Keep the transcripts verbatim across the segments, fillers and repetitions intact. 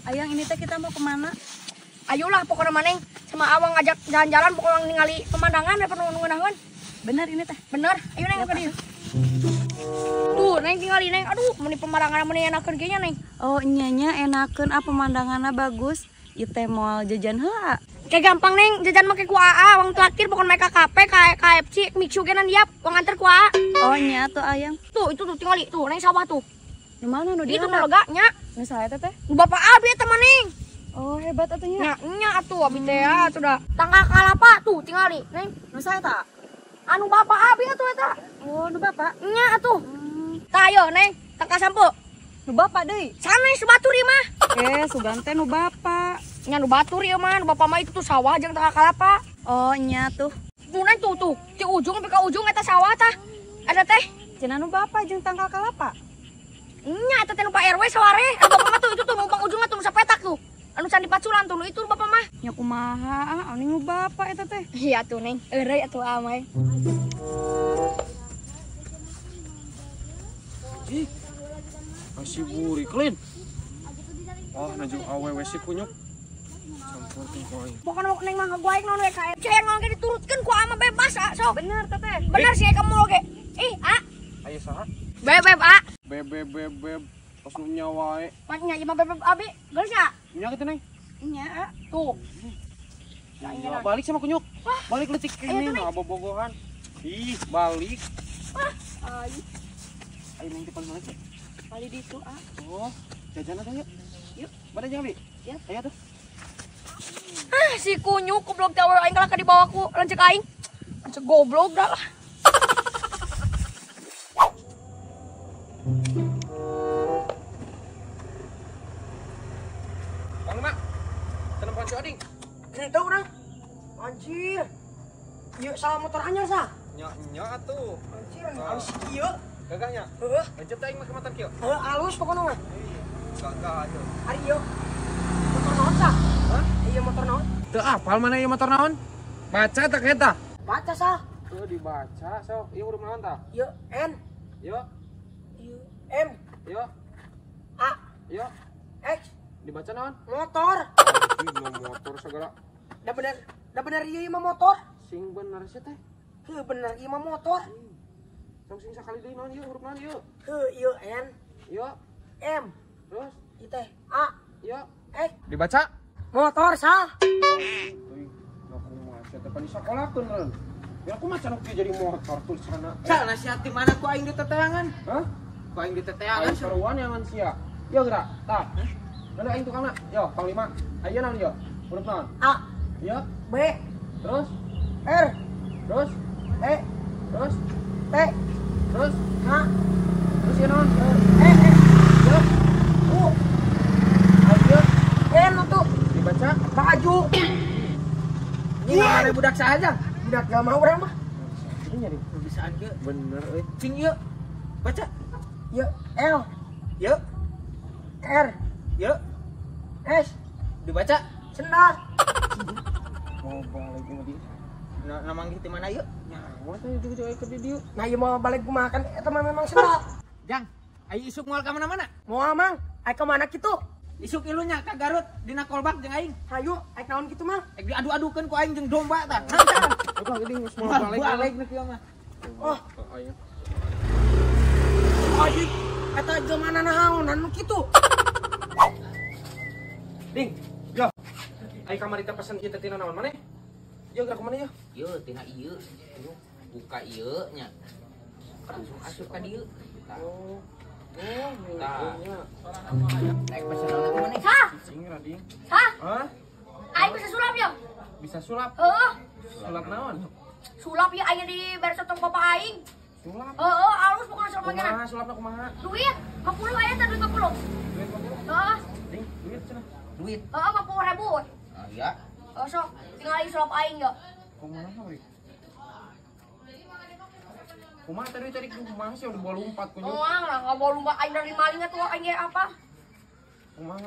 Ayang ini teh kita mau kemana? Ayolah pokoknya maneng sama Awang ngajak jalan-jalan pokoknya ningali pemandangan ya penuh nunggunawan. Bener ini teh. Bener. Ayo neng ke dia. Tuh neng tinggali neng. Aduh meni pemandangan meni enakeun kieu nya neng. Oh nyanya enakeun ah pemandangannya bagus. Ieu teh moal jajan heula. Kayak gampang neng jajan make ku A A Wang traktir pokoknya make K P K F C mixu genan diap Wang anter ku A A. Oh nya tuh ayang. Tuh itu tuh tinggali tuh neng sawah tuh. Di mana nu dia? Itu nu lega nya. Nu saha teh teh? Bapak abi eta mah neng. Oh hebat atunya. Nya nya atuh abi teh ya sudah. Tangga kalapa tuh tinggali neng. Nu saha eta? Anu bapak abi atuh eta. Oh nu bapak. Nya atuh. Hmm. Tah ayo neng tangka sampo. Nu bapak deui. Sana sebatur ieu mah. Eh sugan teh nu bapak. Nya nu batur ieu mah nu bapak mah itu tuh sawah jeung tangga kalapa. Oh nya tuh. Tuh neng tuh tuh di ujung sampai ke ujung eta sawah tah. Ada teh. Cenah nu bapak jeung tangkal kalapa. Nya eta teh nu Pak R W saware. Anu bapak mah tuh itu tuh numpang ujungna tuh nu sapetak tuh. Anu can dipaculan tuh nu itu bapak mah. Nya kumaha ah anu nu bapak eta teh. Iya tuh neng. Eureui atuh amai. Ih, masih buri klin. Wah, najung awewe si kunyuk. Campur tuh koi. Pokoknya mau neng mah ngaguaik naon we K F C naon ge diturutkeun ku ama bebas ah sok. Bener teh teh. Bener sih kamu oge. Ih, A. Ayo saha? Bebeb A. Bebe bebe pas nu nyawae. Nya ieu mah bebeb abi. Geus nya. Nya kitu neng. Nya A. Tuh. Ya, balik sama kunyuk. Balik letik ini nah bobogohan. Ih, balik. Wah, ai. Ayo neng depan balik. Kali di itu ah. Oh, jajan aja yuk. Yuk. Mana jangan bi? Ya. Ayo tuh. Ah, si kunyuk goblok tower aing kalau dibawa ku lancek aing. Lancek goblok dah lah. Bang Mak. Kenapa si Oding? Ente urang. Anjir. Ieu salah motor anyar sah. Nya nya atuh. Anjir, halus kieu. Gagahnya. Heuh. Lanjut aing make matan kieu. Heuh, halus pokona mah. Gagah aja. Ari ieu. Motor naon sah? Hah? Ieu motor naon? Teu apal mana ieu motor naon? Baca tak eta? Baca sah. Tuh dibaca sok. Ieu huruf naon tah? Ieu N, Yo, ieu M, yo, A, yo. X, Dibaca naon? motor. Ih, mau motor segala. Da bener, da bener ieu mah motor. Sing bener sih teh. Heuh, bener ieu mah motor. Sok sing sakali deui naon ieu huruf naon ieu? Heuh, ieu N, Yo, M, terus ieu teh A, yo. X, Dibaca? motor sah. Euy, aku mah sia teh pan disakolakeun reun. Ya aku mah can oke jadi motor tulisana. Cak nasihat di mana ku aing di teteangan? Hah? Ku aing di teteangan. Aing saruan yang ngan sia. Yo gerak. Tah. Mana aing tukangna? Yo, panglima. Ayo naon yo? Huruf naon? A, Yo, B, terus R, terus E, terus T, terus H, terus ya naon? E, E, Yo, U, ayo N tuh. dibaca. Baju. Ini mana budak saja? Budak gak mau orang mah. Ini nyari. Bisaan ge. Bener euy. Cing ieu. Baca. Yuk, L, Yuk, R, yuk. S, Dibaca. sendal. Mau balik sama dia. Na nama di mana yuk? Nyawa teh juga jawa ke dia. Nah, iya mau balik gue makan, itu mah memang sendal. Jang, ayo isuk moal ka mana-mana. Mau amang, ayo kemana gitu? Isuk ilunya ka Garut dina kolbak jeung aing. Hayu, ayo naon gitu mah. Ek diadu-adukeun ku aing jeung domba tah. Nancan. Udah gini semua Moal balik. balik nu kieu mah. Oh, Ayo. aji, eta gimana naonan nu gitu? Ding, yo. Ayo kamar kita pesan kita tina naon maneh? Yo gerak kemana yo? Ieu tina ieu. Buka ieu nya. Langsung asup ka dieu. Tah. Oh. Oh, Tah. iya. Naik pesan lagi mana? Sah, Sing rading. sah, Hah? ayo bisa sulap ya? Bisa sulap? Heeh, Sulap naon? sulap ya ayo di beres tong bapak aing. Sulap. Heeh, alus pokoknya sulap Kumaha manggana. sulapna kumaha? Duit, lima puluh aya teh duit lima puluh. Duit berapa? Heeh, Ding, duit cenah. Duit. heeh lima puluh ribu. Ah ya. Oh, sok, tinggal lagi sulap aing ya. Kumaha we? Kumaha tadi tadi kumaha sih udah bawa lompat kunyo. Muang lah, nggak mau lumba aing dari malingnya tuh aing kayak apa? Kumaha?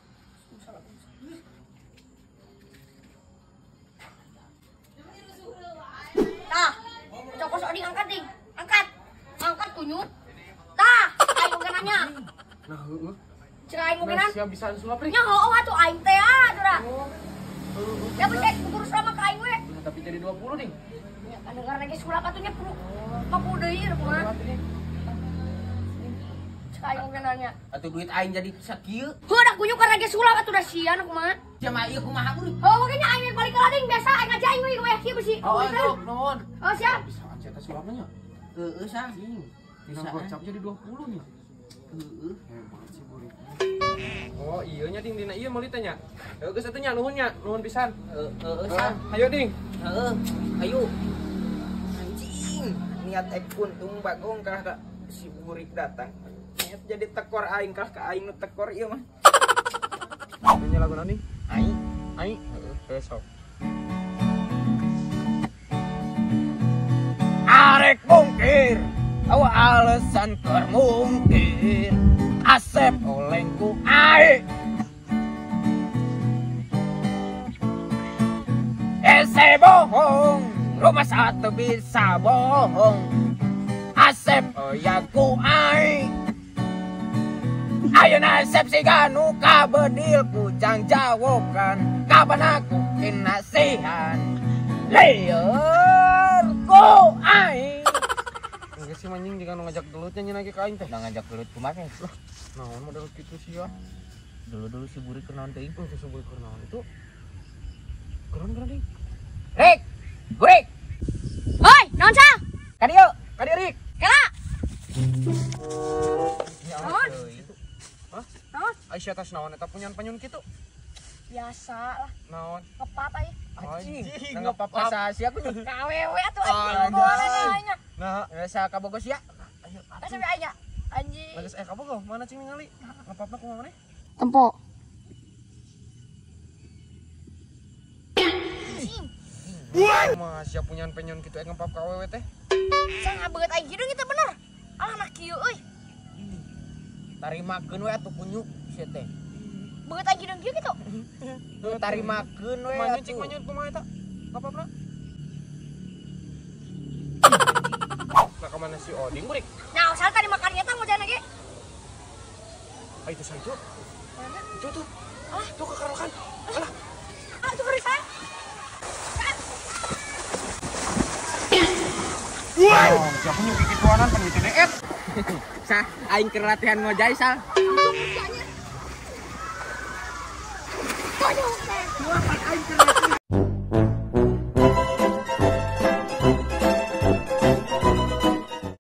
Tah, cokos odi angkat ding, angkat, angkat kunyuk. Tah, aing bukan nanya. Nah, heeh. Cek aing mungkinan. Siap bisa sulap nih. Nya heuh atuh aing teh ah, atuh. Ya bisa kurus sama ka aing we. Nah, tapi jadi dua puluh nih. Ya kadengar lagi sulap atunya perlu lima puluh deui rek mah. Cek aing mungkinannya. Atuh duit aing jadi sakieu. Heuh dah kunyuk karena ge sulap atuh dah sian aku mah. Jama ieu kumaha euy. Oh, makanya aing balik ke lading biasa aing aja aing we we kieu besi. Oh, ayo, nuhun. Oh, siap. Bisa aja tes sulapnya. Heeh sah. Bisa gocap jadi dua puluh nih. Heeh. Hebat si Buri. Oh, iya nya ding dina ieu meuli teh nya. Heuh geus atuh nya nuhun nya, nuhun pisan. Heeh sah. Ayo ding. Heeh. Ayo. Anjing, niat ekun tung bagong kah ka si Burik datang. Niat jadi tekor aing kah ka aing nu tekor ieu mah. Nyanyi lagu nih. Aing, Aing. Heeh, sok. arek mungkir, awa alasan keur mungkir. Asep olengku aing. Ese bohong, rumah satu bisa bohong. Asep oyaku aing. Ayo nasib si ganu kabedil kujang jawokan. Kapan aku kinasihan liar ku aing. Enggak sih manjing jika ngajak gelutnya nyi lagi ka aing teh. Udah ngajak gelut kumaha? Naon model kitu sih ya? Dulu-dulu si Burik kenaon teuing. Oh, sebut kurnaon itu. Keren-keren ding. Rik, Burik, Hoi, naon sa? ka dieu. Ka dieu Rik. Kela. Ya Naon? Hah? Naon? Aisyah tas naon eta punyan-panyun kitu? Biasa lah, Naon? ngepap aja. Anjing, Anjing, nggak apa-apa ngepap. sah sia aku. Kawewe atuh anjing Anjing. boleh nanya. Nah, Rasa ka Bogos ya. ayo Kasih aja. Anjing. Lages eh kabogoh mana cing ningali? Ngapapna kumaha maneh? Tempo. Mah siap punyan penyon kitu eh ngepap ka awewe teh. Sangat beut aing kieu kita bener. Alah nak kieu euy. Tarimakeun we atuh kunyu sia teh. Beut aing kieu kitu. Tarimakeun we Manyun cing atuh. manyun kumaha eta? Ngapapna? Nah, kemana si Oding Burik? Nah, usah tadi makan eta ngojan lagi. Ah itu saya itu. Mana? Itu tuh. Ah, tuh kekarokan. Alah. Ah, itu beri saya. Oh, siapa nyuki kituanan peneliti deet. Sah, aing keur latihan ngojay sal. Itu kerjanya. Konyol teh. Aing keur